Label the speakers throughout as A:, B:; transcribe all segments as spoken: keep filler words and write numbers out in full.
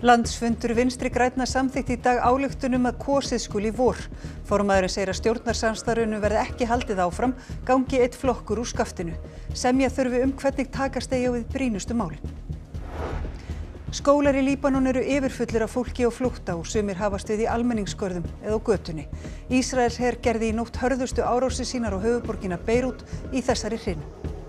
A: Landsfundur Vinstri grænna samþykkti í dag ályktun um að kosið skuli í vor. Formaðurinn segir að stjórnarsamstarfinu verði ekki haldið áfram, gangi einn flokkur úr skaftinu. Semja þurfi um hvernig takast eigi á við brýnustu málin. Skólar í Líbanon eru yfirfullir af fólki á flótta og sumir hafast við í almenningsgörðum eða á götunni. Ísraelsher gerði í nótt hörðustu árásir sínar á höfuðborgina Beirút í þessari hrinu.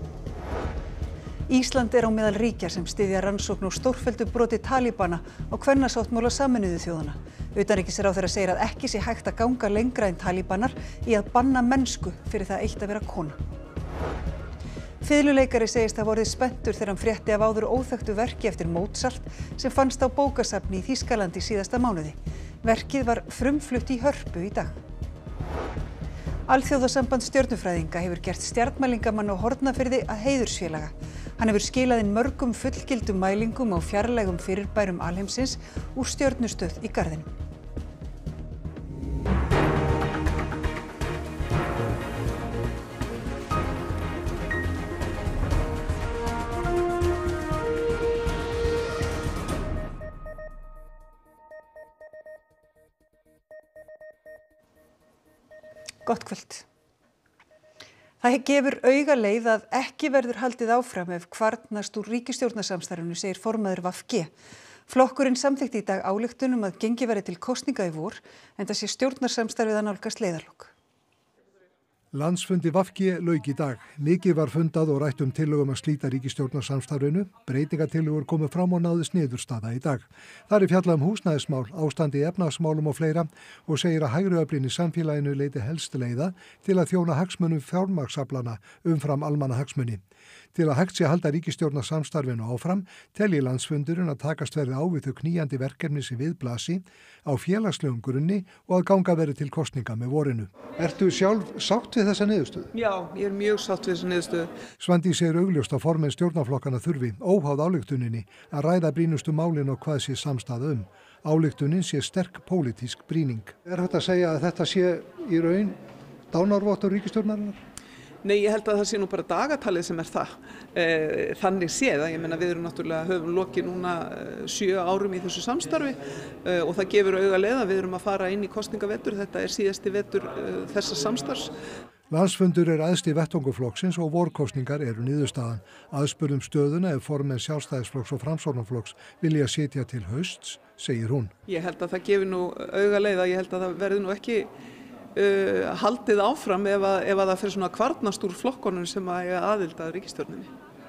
A: Ísland er á meðal ríkja sem styðja rannsókn og stórfelldu broti talibana á kvennasáttmála Sameinuðu þjóðanna. Utanríkisráðherra segir að ekki sé hægt að ganga lengra en talibanar í að banna mennsku fyrir það eitt að vera kona. Fiðluleikari segist hafa orðið spenntur þegar hann frétti af áður óþekktu verki eftir Mozart sem fannst á bókasafni í Þýskalandi síðasta mánuði. Verkið var frumflutt í Hörpu í dag. Alþjóðasamband stjörnufræðinga hefur gert stjarnmælingamann á Hornafirði að heiðursfélaga. Hann hefur skilað inn mörgum fullgildum mælingum á fjarlægum fyrirbærum alheimsins úr stjörnustöð í Garðinum. Gott kvöld. Það gefur auga leið að ekki verður haldið áfram ef kvarnast úr ríkisstjórnarsamstarfinu, segir formaður V G. Flokkurinn samþykkti í dag ályktun um að gengið verði til kosninga í vor, en það sé stjórnarsamstarfið að nálgast leiðarlok.
B: Landsfundi V G lauk í dag. Mikið var fundað og rætt um tillögum að slíta ríkisstjórnarsamstarfinu. Breytingatillögur komu fram og náðist niðurstaða í dag. Þar er fjallað um húsnæðismál, ástandi í efnahagsmálum og fleira og segir að hægri öflin í samfélaginu leiti helst leiða til að þjóna hagsmunum fjármagnsaflana umfram almannahagsmuni. Til að hægt sé að halda ríkisstjórnarsamstarfinu áfram, telji landsfundurinn að takast verði á við þau knýjandi verkefni sem við blasi á félagslegum grunni og að ganga verði til kosninga með vorinu. Ertu sjálf sátt við þessa niðurstöðu?
C: Já, ég er mjög sátt við þessa niðurstöðu.
B: Svandís segir augljóst að formenn stjórnarflokkana þurfi, óháð ályktuninni, að ræða brýnustu málin og hvað sé samstaða um. Ályktunin sé sterk pólitísk brýning. Er hægt að segja að þetta sé í raun dánarvottur ríkisstjórnarinnar?
C: Nei, ég held að það sé nú bara dagatalið sem er það. Þannig séð að ég meina við erum náttúrulega höfum lokið núna sjö árum í þessu samstarfi og það gefur auga leið að við erum að fara inn í kosningavetur. Þetta er síðasti vetur þessa samstarfs.
B: Landsfundur er æðsti vettvangur flokksins og vorkosningar eru niðurstaðan. Aðspurðum stöðuna ef formenn Sjálfstæðisflokks og Framsóknarflokks vilja sitja til hausts, segir hún.
C: Ég held að það gefur nú auga leið að ég held að það verði nú ekki Uh, haldið áfram ef að, ef að það fyrir svona kvarnast úr flokkonum sem að eiga aðild að ríkisstjórninni.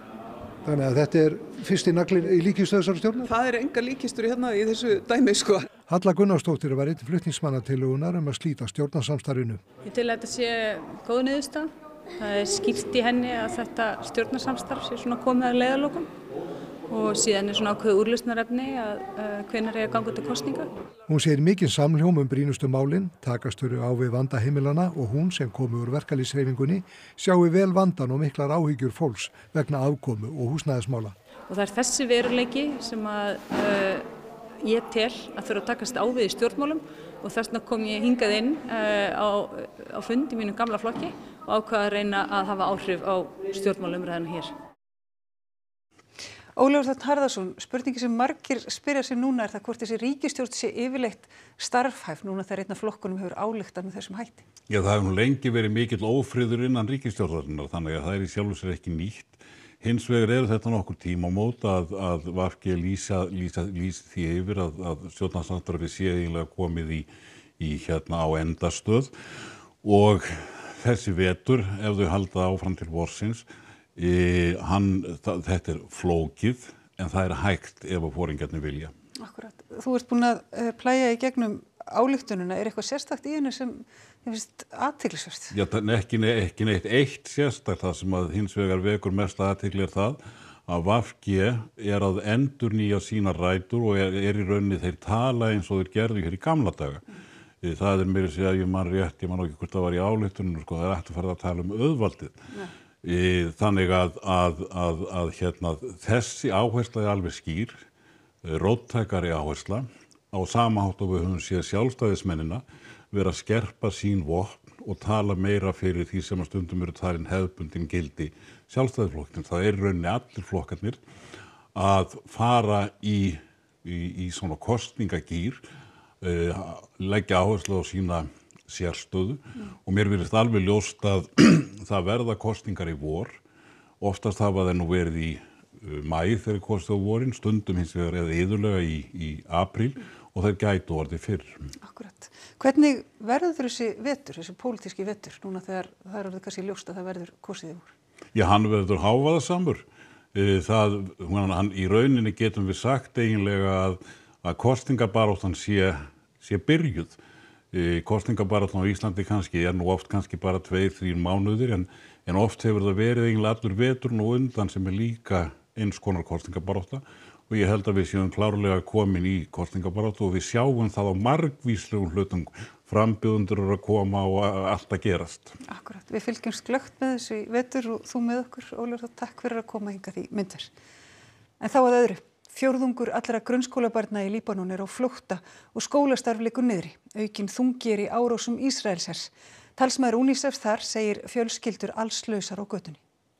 B: Þannig að þetta er fyrsti naglinn í líkistöðu þessara stjórnar?
C: Það er enga líkistur hérna í þessu dæmi sko.
B: Halla Gunnarsdóttir var einn flutningsmannatillögunnar um að slíta stjórnarsamstarfinu.
D: Ég til að þetta sé góð niðurstaða. Það er skýrt í henni að þetta stjórnarsamstarf sé svona komið að leiðarlokum. Og síðan er svona ákveð úrlausnarefni að uh, hvenær er að ganga til kosninga.
B: Hún segir mikinn samhljóm um brýnustu málin, takast þurfi á við vanda heimilana og hún sem komi úr verkalýðshreyfingunni sjái vel vandan og miklar áhyggjur fólks vegna afkomu og húsnæðismála.
D: Og það er þessi veruleiki sem að uh, ég tel að þurfa að takast á við í stjórnmálum og þess vegna kom ég hingað inn uh, á, á fund í mínum gamla flokki og ákvað að reyna að hafa áhrif á stjórnmálumræðina hér.
A: Ólafur Þ. Harðarson, spurningi sem margir spyrja sig núna er það hvort þessi ríkisstjórn sé yfirleitt starfhæf núna þegar einn af flokkunum hefur ályktað með þessum hætti.
E: Já, það hefur nú lengi verið mikill ófriður innan ríkisstjórnarinnar, þannig að það er í sjálfu sér ekki nýtt. Hins vegar eru þetta nokkur tímamót að, að V G lýsa, lýsa, lýsa því yfir að, að stjórnarsamstarfið sé eiginlega komið í, í hérna á endastöð og þessi vetur, ef þau halda áfram til vorsins, Í, hann, þetta er flókið en það er hægt ef að foringjarnir vilja.
A: Akkurat. Þú ert búin að uh, plæja í gegnum ályktunina. Er eitthvað sérstakt í henni sem þér finnst athyglisvert?
E: Já, ekki, ekki neitt eitt sérstakt. Það sem að hins vegar vekur mest athygli er það að V G er að endurnýja sína rætur og er, er í rauninni þeir tala eins og þeir gerðu hér í gamla daga. Mm. Það er meira að segja að ég man rétt, ég man ekki hvort það var í ályktuninu, sko, það er eftir að fara að tala um auðvaldið. Ja. Þannig að, að, að, að hérna, þessi áhersla er alveg skýr, róttækari áhersla, á sama hátt og við höfum séð sjálfstæðismennina vera að skerpa sín vopn og tala meira fyrir því sem að stundum eru talin hefðbundin gildi sjálfstæðisflokknir. Það er í rauninni allir flokkarnir að fara í í, í svona kostningagýr, uh, leggja áherslu á sína sérstöðu mm. og mér virðist alveg ljóst að það verða kosningar í vor. Oftast hafa þeir nú verið í uh, maí þegar kosið á vorin, stundum hins vegar eða iðulega í, í apríl og þeir gætu orðið fyrr.
A: Akkurat. Hvernig verður þessi vetur, þessi pólitíski vetur, núna þegar það er orðið kannski ljóst að það verður kosið í vor?
E: Já, hann verður hávaðasamur. Það, hann, í rauninni getum við sagt eiginlega að, að kosningabaráttan sé, sé byrjuð. Kosningabaráttan á Íslandi kannski er nú oft kannski bara tveir, þrír mánuðir en, en oft hefur það verið eiginlega allur veturinn og undan sem er líka eins konar kosningabarátta og ég held að við séum klárlega komin í kosningabaráttu og við sjáum það á margvíslegum hlutum, frambjóðendur eru að koma og allt að gerast.
A: Akkurat, við fylgjumst glöggt með þessu í vetur og þú með okkur, Ólafur, takk fyrir að koma hingað í myndir. En þá að öðru. Fjórðungur allra grunnskólabarna í Líbanon er á flótta og skólastarf liggur niðri. Aukinn þungi er í árásum Ísraelshers. Talsmaður UNICEF þar segir fjölskyldur allslausar á götunni.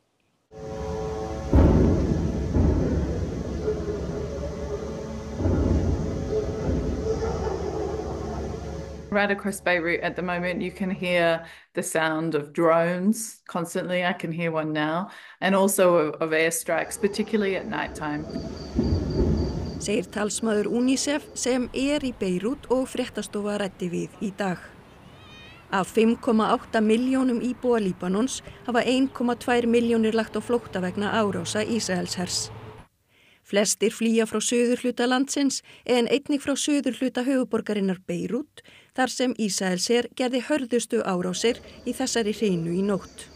F: Right across Beirut at the moment, you can hear the sound of drones constantly. I can hear one now, and also of, of airstrikes, particularly at nighttime.
G: Segir talsmaður UNICEF sem er í Beirut og fréttastofa ræddi við í dag. Af fimm komma átta milljónum íbúa Líbanons hafa ein komma tvær milljónir lagt á flótta vegna árása Ísraelshers. Flestir flýja frá suðurhluta landsins en einnig frá suðurhluta höfuðborgarinnar Beirut, þar sem Ísraelsher gerði hörðustu árásir í þessari hrinu í nótt.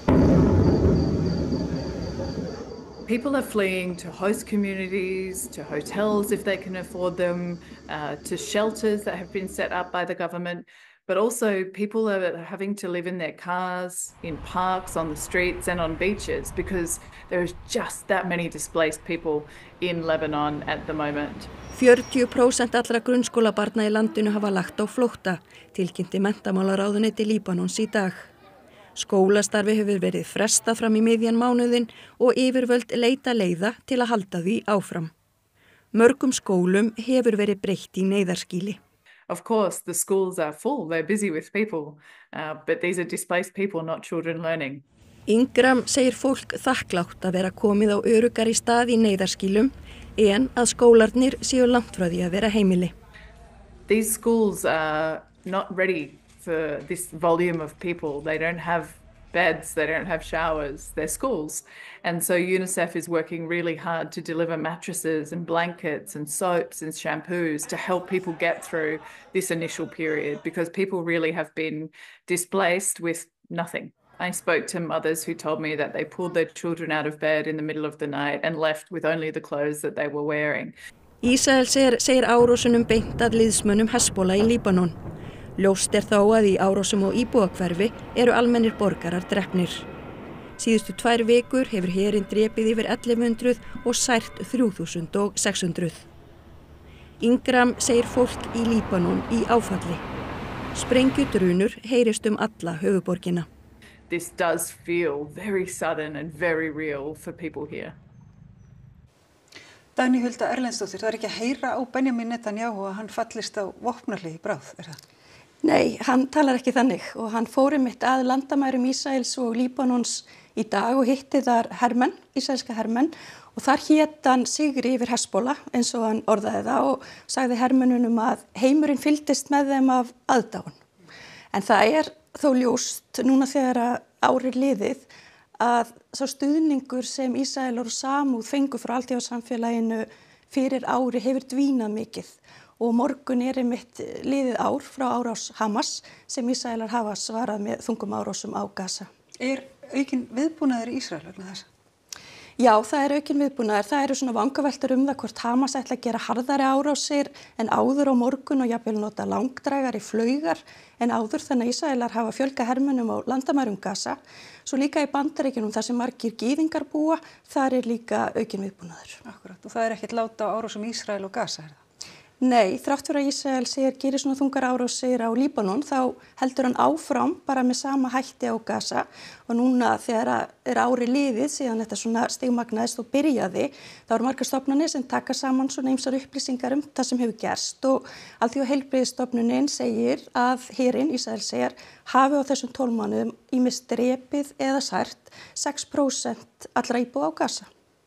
F: People are fleeing to host communities, to hotels if they can afford them, uh, to shelters that have been set up by the government, but also people are having to live in their cars, in parks, on the streets and on beaches because there's just that many displaced people in Lebanon at the moment.
G: fjörutíu prósent allra grunnskólabarna í landinu hafa lagt á flótta, tilkynnti menntamálaráðuneyti Líbanons í dag. Skólastarfi hefur verið frestað fram í miðjan mánuðinn og yfirvöld leita leiða til að halda því áfram. Mörgum skólum hefur verið breytt í neyðarskýli.
F: Of course, the schools are full, they're busy with people, uh, but these are displaced people, not children learning.
G: Ingram segir fólk þakklátt að vera komið á öruggari stað í neyðarskýlum en að skólarnir séu langt frá því að vera heimili.
F: These schools are not ready for this volume of people. They don't have beds, they don't have showers, they're schools. And so UNICEF is working really hard to deliver mattresses and blankets and soaps and shampoos to help people get through this initial period because people really have been displaced with nothing. I spoke to mothers who told me that they pulled their children out of bed in the middle of the night and left with only the clothes that they were wearing.
G: Ísraelsher segir árásunum beint að liðsmönnum Hezbollah í Líbanon. Ljóst er þó að í árásum og íbúakverfi eru almennir borgarar drepnir. Síðustu tvær vikur hefur herinn drepið yfir ellefu hundruð og sært þrjú þúsund sex hundruð. Ingram segir fólk í Líbanon í áfalli. Sprengjudrunur heyrist um alla höfuðborgina.
F: This does feel very sudden and very real for people here.
A: Dagný Hulda Erlendsdóttir, það er ekki að heyra á Benjamin Netanyahu að hann fallist á vopnahlé í bráð, er það?
G: Nei, hann talar ekki þannig og hann fór einmitt að landamærum Ísraels og Líbanons í dag og hitti þar hermenn, ísraelska hermenn og þar hét hann sigri yfir Hezbollah eins og hann orðaði það og sagði hermennunum að heimurinn fylgdist með þeim af aðdáun. En það er þó ljóst núna þegar árið liðið að sá stuðningur sem Ísraelar og samúð fengu frá alþjóðasamfélaginu fyrir ári hefur dvínað mikið. Og morgun er einmitt liðið ár frá árás Hamas sem Ísraelar hafa svarað með þungum árásum á Gaza.
A: Er aukinn viðbúnaður í Ísrael vegna þessa?
G: Já, það er aukinn viðbúnaður. Það eru svona vangaveltur um það hvort Hamas ætla að gera harðari árásir en áður á morgun og jafnvel nota langdrægari flaugar en áður þannig að Ísraelar hafa fjölgað hermönnum á landamærum Gaza. Svo líka í Bandaríkjunum þar sem margir gyðingar búa, þar er líka aukinn viðbúnaður.
A: Akkurat, og það er ekkert láta á árásum Ísrael og Gaza, er það?
G: Nei, þrátt fyrir að Ísrael segir gerir svona þungar árásir á Líbanon þá heldur hann áfram bara með sama hætti á Gaza og núna þegar er ári liðið síðan þetta svona stigmagnaðist og byrjaði þá eru margar stofnanir sem taka saman svona ýmsar upplýsingar um það sem hefur gerst og Alþjóðaheilbrigðisstofnunin segir að herinn, Ísrael segir, hafi á þessum tólf mánuðum ýmist drepið eða sært sex prósent allra íbúa á Gaza.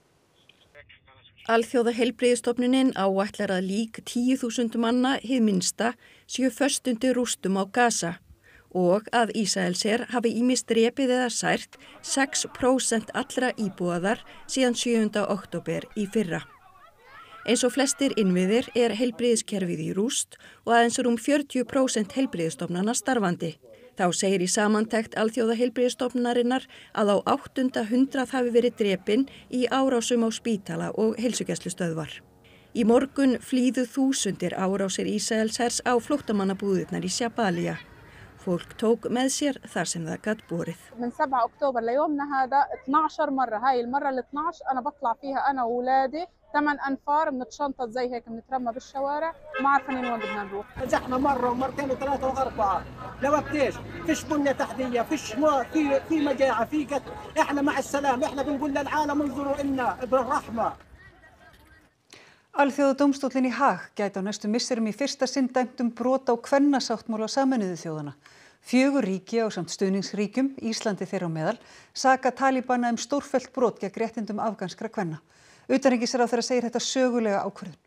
H: Alþjóðaheilbrigðisstofnunin áætlar að lík tíu þúsund manna hið minnsta séu föst undir rústum á Gaza og að Ísraelsher hafi ýmist drepið eða sært sex prósent allra íbúaðar síðan sjöunda október í fyrra. Eins og flestir innviðir er heilbrigðiskerfið í rúst og aðeins rúm fjörutíu prósent heilbrigðisstofnana starfandi. Þá segir í samantekt Alþjóðaheilbrigðisstofnunarinnar að á áttunda hundrað hafi verið drepin í árásum á spítala og heilsugæslustöðvar. Í morgun flýðu þúsundir árásir Ísraelshers á flóttamannabúðirnar í Jabalia. Fólk tók með sér þar sem það gat borið.
I: من سبعة أكتوبر ليومنا هذا اثناشر مرة هاي المرة ال اثناشر أنا بطلع فيها أنا وأولادي ثمان أنفار بنتشنطط زي هيك بنترمى بالشوارع ما عارفين وين بدنا نروح.
J: نجحنا مرة ومرتين وثلاثة وأربعة لوقت إيش؟ فيش بنية تحتية، فيش ما في في مجاعة، في قتل، إحنا مع السلام، إحنا بنقول للعالم انظروا إلنا بالرحمة.
A: Alþjóðadómstóllinn í Haag gæti á næstu misserum í fyrsta sinn dæmt um brot á kvennasáttmála Sameinuðu þjóðanna. Fjögur ríki ásamt stuðningsríkjum, Íslandi þeirra á meðal, saka talibana um stórfellt brot gegn réttindum afganskra kvenna. Utanríkisráðherra segir þetta sögulega ákvörðun.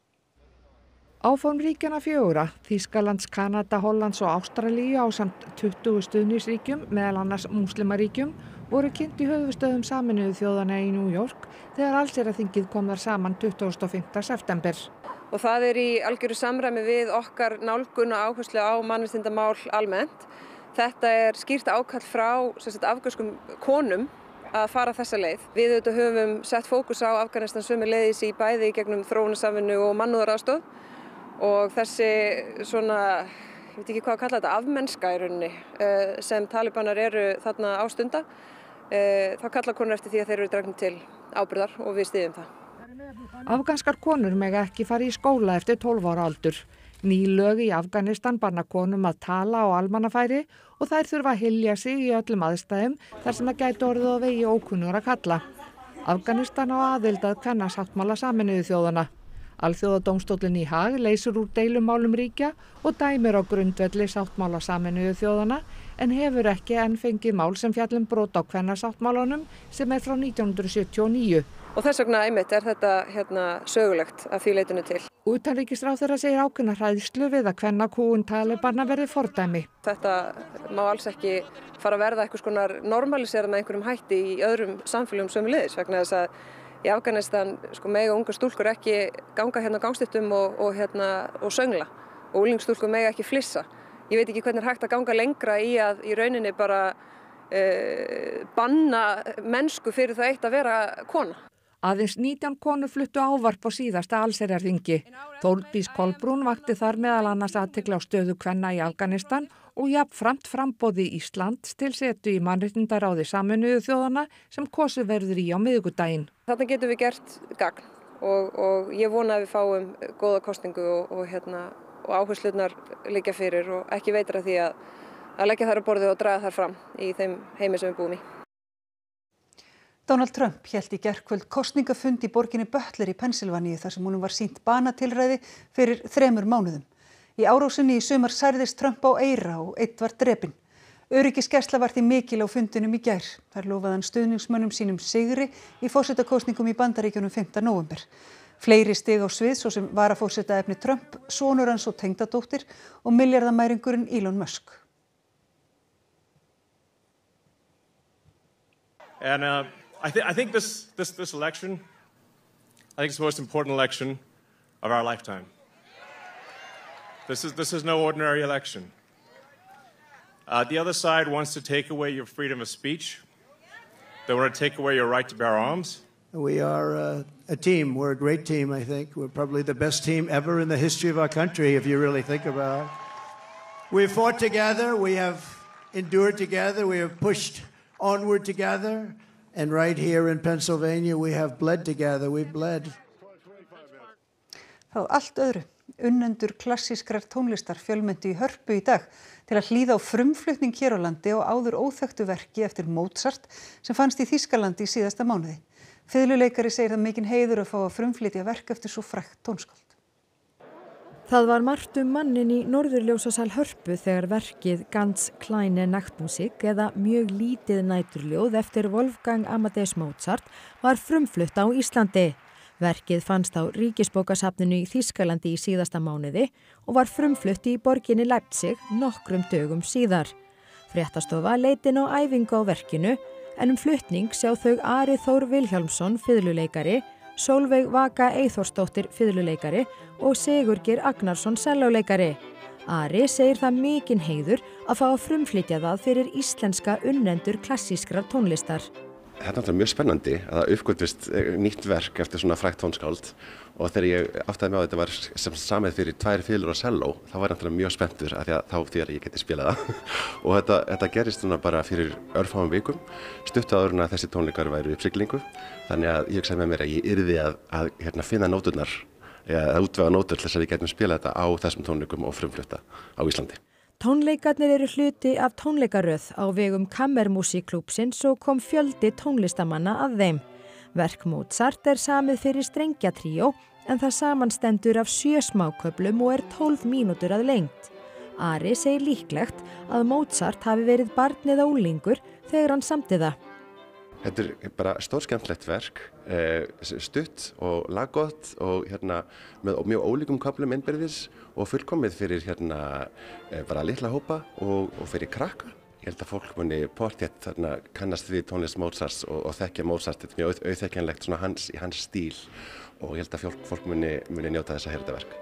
K: Áform ríkjanna fjögurra, Þýskalands, Kanada, Hollands og Ástralíu ásamt tuttugu stuðningsríkjum, meðal annars múslimaríkjum, voru kynnt í höfuðstöðum Sameinuðu þjóðanna í New York þegar allsherjarþingið kom þar saman tuttugasta og fimmta september.
L: Og það er í algjöru samræmi við okkar nálgun og áherslu á mannréttindamál almennt. Þetta er skýrt ákall frá sagt, afganskum konum að fara þessa leið. Við auðvitað höfum sett fókus á Afganistan sömuleiðis í bæði í gegnum þróunarsamvinnu og mannúðaraðstoð og þessi svona, ég veit ekki hvað að kalla þetta, afmennska í rauninni sem talibanar eru þarna ástunda. Þá kalla konur eftir því að þeir eru dregnir til ábyrgðar og við styðjum það.
K: Afganskar konur mega ekki fara í skóla eftir tólf ára aldur. Ný lög í Afganistan banna konum að tala á almannafæri og þær þurfa að hylja sig í öllum aðstæðum þar sem það gæti orðið á vegi ókunnugra kalla. Afganistan á aðild að kvennasáttmála Sameinuðu þjóðanna. Alþjóðadómstóllinn í Haag leysir úr deilumálum ríkja og dæmir á grundvelli sáttmála Sameinuðu þjóðanna en hefur ekki enn fengið mál sem fjallum brot á kvennasáttmálanum sem er frá nítján hundruð sjötíu og níu.
L: Og þess vegna einmitt er þetta hérna, sögulegt að því leitinu til.
K: Utanríkisráðherra segir ákveðna hræðslu við að kvennakúgun talibana verði fordæmi.
L: Þetta má alls ekki fara að verða einhvers konar normalisera með einhverjum hætti í öðrum samfélögum sömuleiðis vegna þess að í Afganistan sko, mega ungar stúlkur ekki ganga hérna á gangstéttum og, og, hérna, og söngla og unglingsstúlkur mega ekki flissa. Ég veit ekki hvernig er hægt að ganga lengra í að í rauninni bara uh, banna mennsku fyrir það eitt að vera kona.
K: Aðeins nítján konur fluttu ávarp á síðasta allsherjarþingi. Þórdís Kolbrún vakti þar meðal annars athygli á stöðu kvenna í Afganistan og jafnframt framboði Íslands til setu í mannréttindaráði Sameinuðu þjóðanna sem kosið verður í á miðvikudaginn.
L: Þarna getum við gert gagn og, og ég vona að við fáum góða kosningu og, og, hérna, og áherslurnar liggja fyrir og ekki veitir að því að, að leggja þær á borðið og draga þær fram í þeim heimi sem við búum í.
A: Donald Trump hélt í gærkvöld kosningafund í borginni Butler í Pennsylvaníu þar sem honum var sýnt banatilræði fyrir þremur mánuðum. Í árásinni í sumar særðist Trump á eyra og einn var drepinn. Öryggisgæsla var því mikil á fundinum í gær. Þar lofaði hann stuðningsmönnum sínum sigri í forsetakosningum í Bandaríkjunum fimmta nóvember. Fleiri stig á svið svo sem varaforsetaefni Trump, sonur hans og tengdadóttir og milljarðamæringurinn Elon Musk.
M: And, uh... I, th I think this, this, this election, I think it's the most important election of our lifetime. This is, this is no ordinary election. Uh, the other side wants to take away your freedom of speech. They want to take away your right to bear arms.
N: We are uh, a team. We're a great team, I think. We're probably the best team ever in the history of our country, if you really think about it. We've fought together. We have endured together. We have pushed onward together. And right here in Pennsylvania, we have bled together. We've bled.
A: Þá allt öðru. unnendur klassískrar tónlistar fjölmenntu í Hörpu í dag til að hlýða á frumflutning hér á landi og áður óþekktu verki eftir Mozart sem fannst í Þýskalandi í síðasta mánuði. Fiðluleikari segir það mikinn heiður að fá að frumflytja verk eftir svo frægt tónskáld.
H: Það var margt um mannin í Norðurljósasal Hörpu þegar verkið Ganz kleine Nachtmusik eða mjög lítið næturljóð eftir Wolfgang Amadeus Mozart var frumflutt á Íslandi. Verkið fannst á Ríkisbókasafninu í Þýskalandi í síðasta mánuði og var frumflutt í borginni Leipzig nokkrum dögum síðar. Fréttastofa leit inn á æfingu á verkinu en um flutning sjá þau Ari Þór Vilhjálmsson fiðluleikari, Sólveig Vaka Eyþórsdóttir fiðluleikari og Sigurgeir Agnarsson sellóleikari. Ari segir það mikinn heiður að fá að frumflytja það fyrir íslenska unnendur klassískrar tónlistar.
O: Það er náttúrulega mjög spennandi að það uppgötvist nýtt verk eftir svona frægt tónskáld og þegar ég áttaði mig á að þetta var sem samið fyrir tvær fiðlur og selló þá var ég náttúrulega mjög spenntur af því að þá því að ég geti spilað það og þetta, þetta gerist svona bara fyrir örfáum vikum stuttu áður en að þessi tónleikar væru í siglingu þannig að ég hugsaði með mér að ég yrði að, að hérna, finna nóturnar eða að útvega nótur til þess að við getum spilað þetta á þessum tónleikum og frumflutta á Íslandi.
H: Tónleikarnir eru hluti af tónleikaröð á vegum Kammermusikklúbbsins og kom fjöldi tónlistamanna að þeim. Verk Mozart er samið fyrir strengjatríó en það samanstendur af sjö smáköflum og er tólf mínútur að lengd. Ari segir líklegt að Mozart hafi verið barnið unglingur þegar hann samdi það.
O: Þetta er bara stórskemmtilegt verk, stutt og laggott og hérna, með mjög ólíkum köflum innbyrðis og fullkomið fyrir hérna, bara litla hópa og, og fyrir krakka. Ég held að fólk muni pottþétt þarna kannast við tónlist Mozarts og, og þekkja Mozart, þetta er mjög auðþekkjanlegt svona hans, í hans stíl og ég held að fólk, fólk muni, muni njóta þess að heyra þetta verk.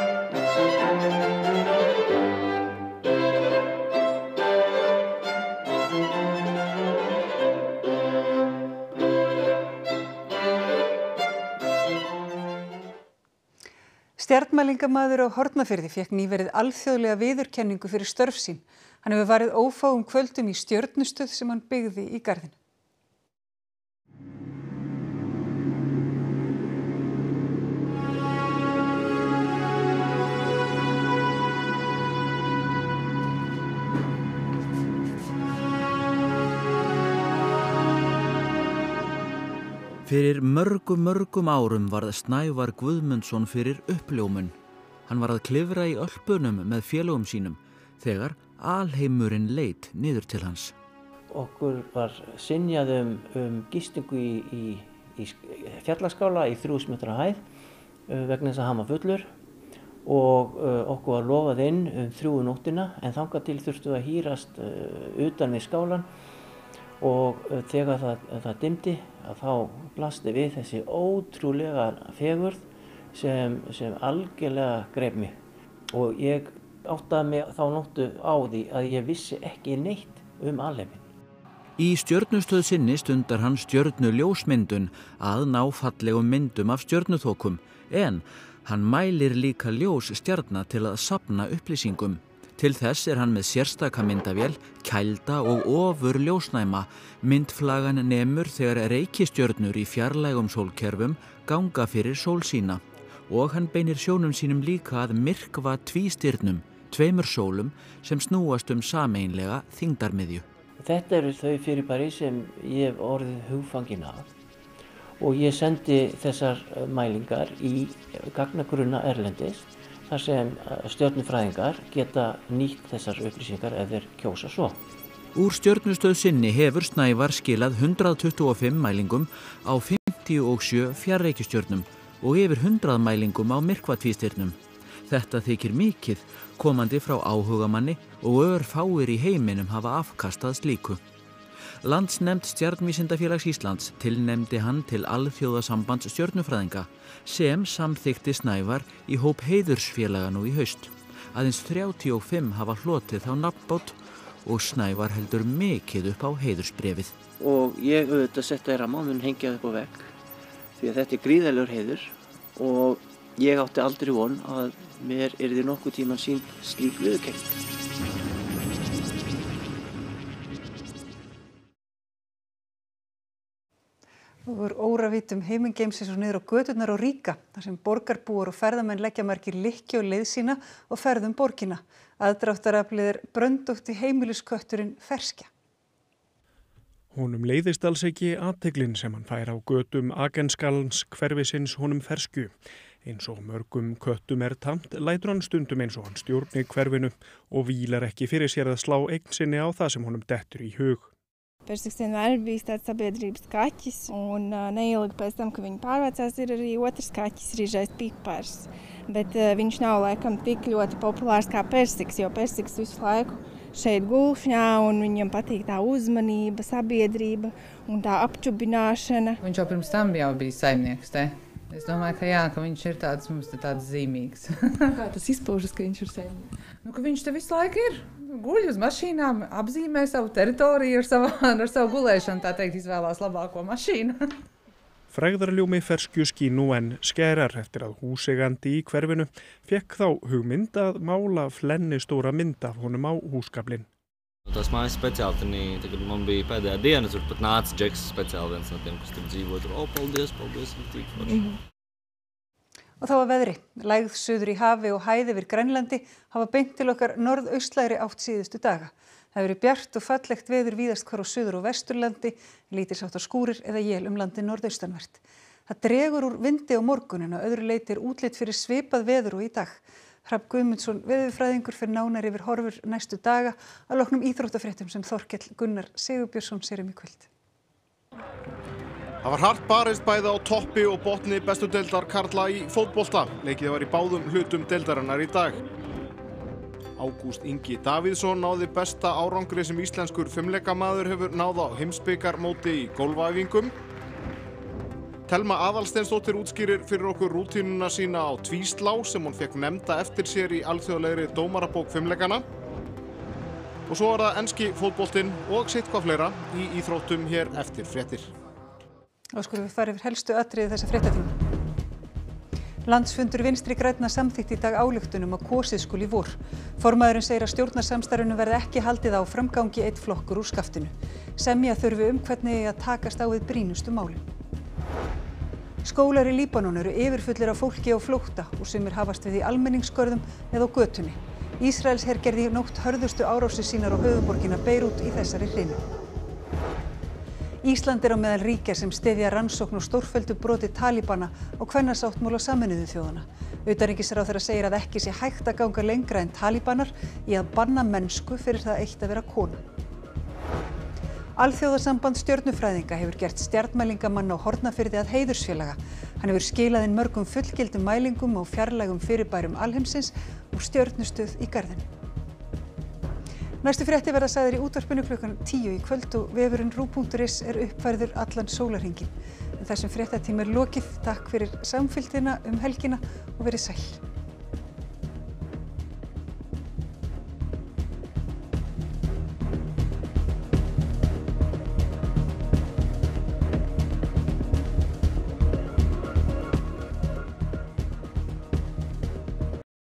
A: Stjarnmælingamaður á Hornafirði fékk nýverið alþjóðlega viðurkenningu fyrir störf sín. Hann hefur varið ófáum kvöldum í stjörnustöð sem hann byggði í garðinn.
P: Fyrir mörgum mörgum árum varð Snævar Guðmundsson fyrir uppljómun. Hann var að klifra í Ölpunum með félögum sínum þegar alheimurinn leit niður til hans.
Q: Okkur var synjað um, um gistingu í, í, í fjallaskála í þrjú þúsund metra hæð uh, vegna þess að hann var fullur og uh, okkur var lofað inn um þrjú um nóttina en þangað til þurftu að hírast uh, utan við skálan og uh, þegar það, það dimdi að þá blasti við þessi ótrúlega fegurð sem, sem algjörlega greip mig og ég áttaði mig þá nóttu á því að ég vissi ekki neitt um alheiminn.
P: Í stjörnustöð sinni stundar hann stjörnuljósmyndun að ná fallegum myndum af stjörnuþokum en hann mælir líka ljós stjarna til að safna upplýsingum. Til þess er hann með sérstaka myndavél, kælda og ofur ljósnæma. Myndflagan nemur þegar reikistjörnur í fjarlægum sólkerfum ganga fyrir sól sína og hann beinir sjónum sínum líka að myrkva tvístirnum, tveimur sólum sem snúast um sameiginlega þyngdarmiðju.
Q: Þetta eru þau fyrirbæri sem ég hef orðið hugfangin af og ég sendi þessar mælingar í gagnagrunna erlendis þar sem stjörnufræðingar geta nýtt þessar upplýsingar ef þeir kjósa svo.
P: Úr stjörnustöð sinni hefur Snævar skilað hundrað tuttugu og fimm mælingum á fimmtíu og sjö fjarreikistjörnum og yfir hundrað mælingum á myrkvatvístirnum. Þetta þykir mikið, komandi frá áhugamanni og örfáir í heiminum hafa afkastað slíku. Landsnefnd Stjarnvísindafélags Íslands tilnefndi hann til Alþjóðasambands stjörnufræðinga sem samþykkti Snævar í hóp heiðursfélaga nú í haust. Aðeins þrjátíu og fimm hafa hlotið þá nafnbót og Snævar heldur mikið upp á heiðursbrefið.
Q: Og ég auðvitað setta þér að mun hengja upp á vegg því að þetta er gríðarlegur heiður og ég átti aldrei von að mér yrði nokkuð tíman sýnd slík viðurkenning.
A: Úr óravítum heimingeimsins og niður á göturnar á Ríga, þar sem borgarbúar og ferðamenn leggja margir lykkju á leið sína og ferðum borgina. Aðdráttaraflið er bröndugt í heimiliskötturinn Ferskja.
R: Honum leiðist alls ekki athyglin sem hann fær á götum Agenskalns hverfisins honum Ferskju. Eins og mörgum köttum er tamt, lætur hann stundum eins og hann stjórni hverfinu og vílar ekki fyrir sér að slá eign sinni á það sem honum dettur í hug.
S: Persiks vienmēr ir bijis tāds sabiedrības kaķis, un uh, neilgi pēc tam, ka viņi pārvācās, ir arī otrs kaķis, Rīžais Pipars. Bet uh, viņš nav laikam tik ļoti populārs kā Persiks, jo Persiks visu laiku šeit gulšņā, un viņam patīk tā uzmanība, sabiedrība un tā apčubināšana.
T: Viņš jau pirms tam jau bija saimnieks te. Es domāju, ka jā, ka viņš ir tāds, mums te tāds zīmīgs.
S: Kā tas izpaužas, ka viņš ir saimnieks?
T: Nu, ka viņš te visu laiku ir. Guļ uz mašīnām, apzīmē savu teritoriju ar savu, ar savu gulēšanu, tā teikt, izvēlās labāko mašīnu.
R: Frægðarljómi Ferskju skín nú enn skerar eftir að húseigandi í hverfinu fekk þá hugmynd að mála flennistóra mynd af honum á húsgaflinn.
U: Tās mājas speciāli, tagad man bija pēdējā diena, tur pat nāca Džeks speciāli viens no tiem, kas tur dzīvo. Tur, o, paldies, paldies, un tīk forši.
A: Mm. Og þá að veðri. Lægð suður í hafi og hæð yfir Grænlandi hafa beint til okkar norðaustlægri átt síðustu daga. Það hefur verið bjart og fallegt veður víðast hvar á suður- og vesturlandi, lítilsháttar skúrir eða él um landið norðaustanvert. Það dregur úr vindi á morgun en á öðru leyti er útlit fyrir svipað veður og í dag. Hrafn Guðmundsson veðurfræðingur fer nánar yfir horfur næstu daga að loknum íþróttafréttum sem Þorkell Gunnar Sigurbjörnsson sér um í kvöld.
V: Það var hart barist bæði á toppi og botni bestu deildar karla í fótbolta. Leikið var í báðum hlutum deildarinnar í dag. Ágúst Ingi Davíðsson náði besta árangri sem íslenskur fimleikamaður hefur náð á heimsbikarmóti í gólfæfingum. Telma Aðalsteinsdóttir útskýrir fyrir okkur rútínuna sína á tvíslá sem hún fekk nefnda eftir sér í alþjóðlegri dómarabók fimleikana. Og svo er það enski fótboltinn og sitthvað fleira í íþróttum hér eftir fréttir.
A: Og skulum við fara yfir helstu atriði þessa fréttatíma. Landsfundur Vinstri grænna samþykkti í dag ályktunum að kosið skuli í vor. Formaðurinn segir að stjórnarsamstarfinu verði ekki haldið áfram gangi einn flokkur úr skaftinu. Semja þurfi um hvernig eigi að takast á við brýnustu málin. Skólar í Líbanon eru yfirfullir af fólki á flótta og sumir hafast við í almenningsgörðum eða á götunni. Ísraelsher gerði í nótt hörðustu árásir sínar á höfuðborgina Beirút í þessari hrinu. Ísland er á meðal ríkja sem styðja rannsókn og stórfelldu broti talibana á kvennasáttmála Sameinuðu þjóðanna. Utanríkisráðherra segir að ekki sé hægt að ganga lengra en talibanar í að banna mennsku fyrir það eitt að vera kona. Alþjóðasamband stjörnufræðinga hefur gert stjarnmælingamann á Hornafirði að heiðursfélaga. Hann hefur skilað inn mörgum fullgildum mælingum á fjarlægum fyrirbærum alheimsins og stjörnustöð í garðinum. Næstu fréttir verða sagðar í útvarpinu klukkan tíu í kvöld og vefurinn ruv punktur is er uppfærður allan sólarhringinn. En þessum fréttatíma er lokið. Takk fyrir samfylgdina um helgina og verið sæl.